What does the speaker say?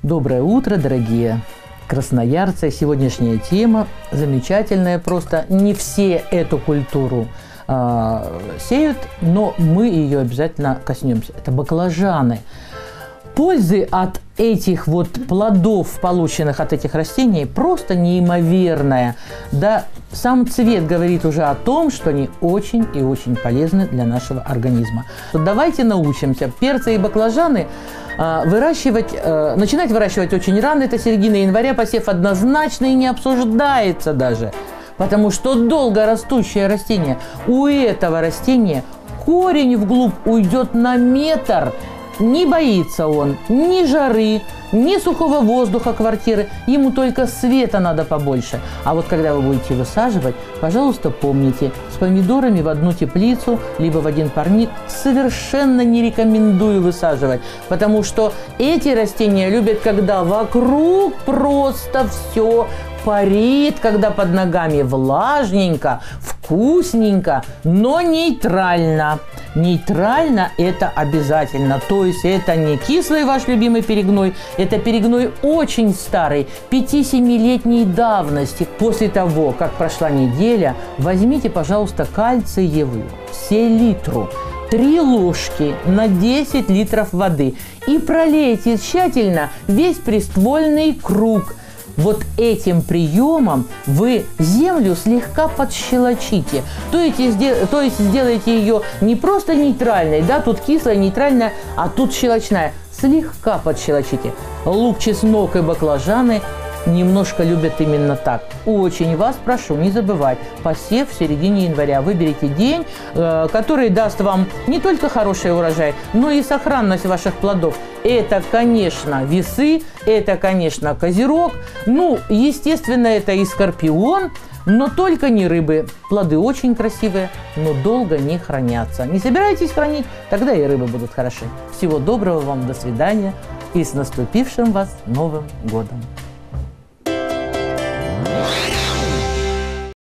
Доброе утро, дорогие красноярцы. Сегодняшняя тема замечательная. Просто не все эту культуру сеют, но мы ее обязательно коснемся. Это баклажаны. Пользы от этих вот плодов, полученных от этих растений, просто неимоверная. Да, сам цвет говорит уже о том, что они очень и очень полезны для нашего организма. Давайте научимся перцы и баклажаны начинать выращивать очень рано, это середина января, посев однозначно и не обсуждается даже. Потому что долго растущее растение, у этого растения корень вглубь уйдет на метр. Не боится он ни жары, ни сухого воздуха квартиры, ему только света надо побольше. А вот когда вы будете высаживать, пожалуйста, помните, с помидорами в одну теплицу, либо в один парник совершенно не рекомендую высаживать, потому что эти растения любят, когда вокруг просто все парит, когда под ногами влажненько, вкусненько, но нейтрально. Нейтрально это обязательно. То есть это не кислый ваш любимый перегной, это перегной очень старый, 5-7-летней давности. После того, как прошла неделя, возьмите, пожалуйста, кальциевую селитру. 3 ложки на 10 литров воды и пролейте тщательно весь приствольный круг. Вот этим приемом вы землю слегка подщелочите. То есть сделайте ее не просто нейтральной, да, тут кислая, нейтральная, а тут щелочная. Слегка подщелочите. Лук, чеснок и баклажаны немножко любят именно так. Очень вас прошу не забывать, посев в середине января. Выберите день, который даст вам не только хороший урожай, но и сохранность ваших плодов. Это, конечно, весы, это, конечно, козерог. Ну, естественно, это и скорпион, но только не рыбы. Плоды очень красивые, но долго не хранятся. Не собираетесь хранить, тогда и рыбы будут хороши. Всего доброго вам, до свидания и с наступившим вас Новым годом!